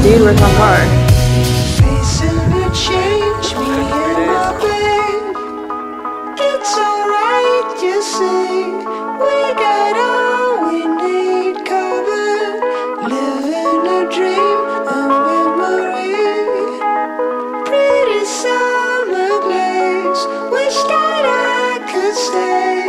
dude, where's my car? It's alright, you see. We got all we need covered. Living a dream, a memory. Pretty summer place. Wish that I could stay.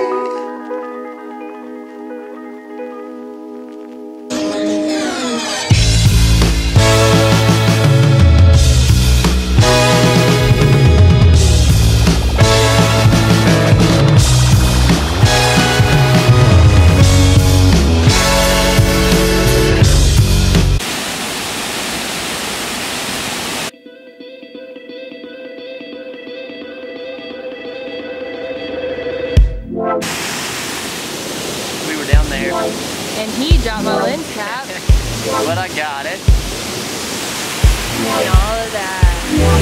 We were down there. And he dropped my lens cap. But I got it. And all of that.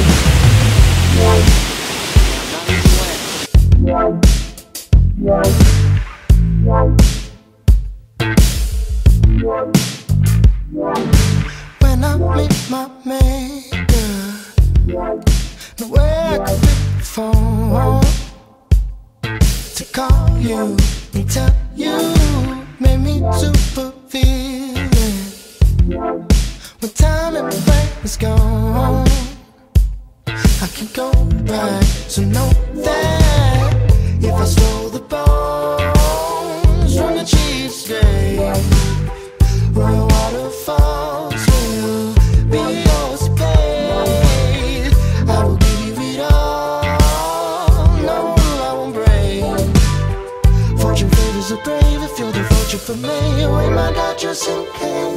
When I meet my maker, no way I could pick the phone to call you and tell you, made me super feeling. When time and place is gone, I can go back. So know that if I stole the bones from the cheesecake, royal waterfalls will be yours to pay. I will give it all. No, I won't break. Fortune favors the brave. If you're the fortune for me, oh my God, just in case.